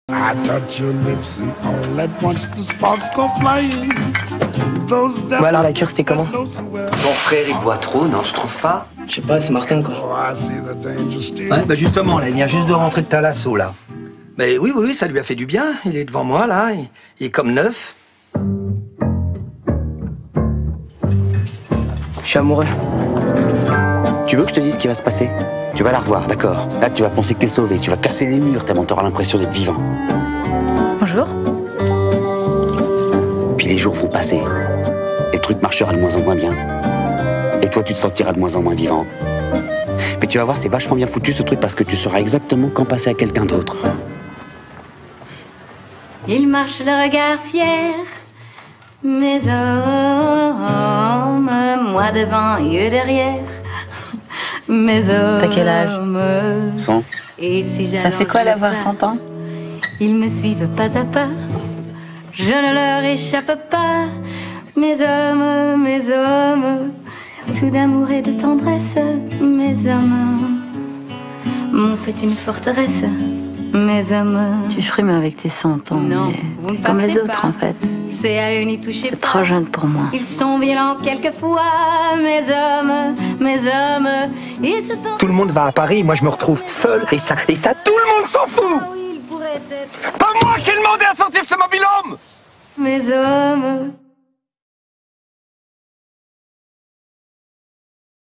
I touch your lips and all at once the sparks go flying. Bon alors la cure c'était comment? Ton frère il boit trop, non tu trouves pas? Je sais pas, c'est Martin quoi. Ouais, bah justement, là, il vient juste de rentrer de Thalasso, là. Mais oui, ça lui a fait du bien. Il est devant moi, là. Il est comme neuf. Je suis amoureux. Tu veux que je te dise ce qui va se passer? Tu vas la revoir, d'accord? Là, tu vas penser que t'es sauvé. Tu vas casser des murs tellement t'auras l'impression d'être vivant. Bonjour. Puis les jours vont passer. Et le truc marchera de moins en moins bien. Et toi, tu te sentiras de moins en moins vivant. Mais tu vas voir, c'est vachement bien foutu ce truc parce que tu sauras exactement quand passer à quelqu'un d'autre. Il marche le regard fier, mes hommes, moi devant et eux derrière. Mes hommes. T'as quel âge? 100. Et si Ça fait quoi d'avoir 100 ans? Ils me suivent pas à pas, je ne leur échappe pas. Mes hommes, tout d'amour et de tendresse. Mes hommes m'ont fait une forteresse. Mes hommes. Tu frimes avec tes 100 ans, Non, mais vous ne comme les passez autres pas. en fait. C'est à eux n'y touchez T'es pas. trop jeune pour moi. Ils sont violents quelquefois, mes hommes, ils se sont... Tout le monde va à Paris, moi je me retrouve seul. Et ça, tout le monde s'en fout. Ils pourraient être Pas moi qui ai demandé à sortir ce mobil-homme. mes hommes.